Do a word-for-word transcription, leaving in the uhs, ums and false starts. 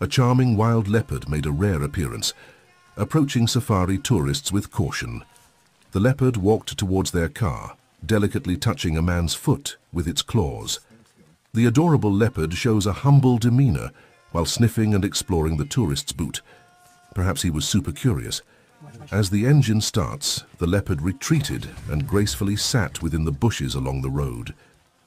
A charming wild leopard made a rare appearance, approaching safari tourists with caution. The leopard walked towards their car, delicately touching a man's foot with its claws. The adorable leopard shows a humble demeanor while sniffing and exploring the tourist's boot. Perhaps he was super curious. As the engine starts, the leopard retreated and gracefully sat within the bushes along the road.